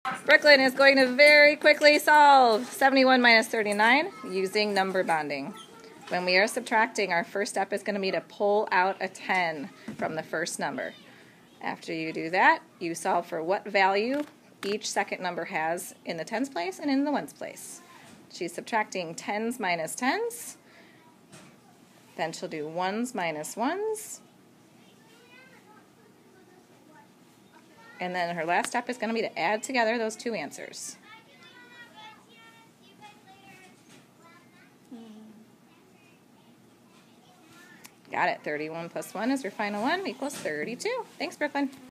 Brooklyn is going to very quickly solve 71 minus 39 using number bonding. When we are subtracting, our first step is going to be to pull out a 10 from the first number. After you do that, you solve for what value each second number has in the tens place and in the ones place. She's subtracting tens minus tens. Then she'll do ones minus ones. And then her last step is going to be to add together those two answers. Got it. 31 plus 1 is your final one equals 32. Thanks, Brooklyn.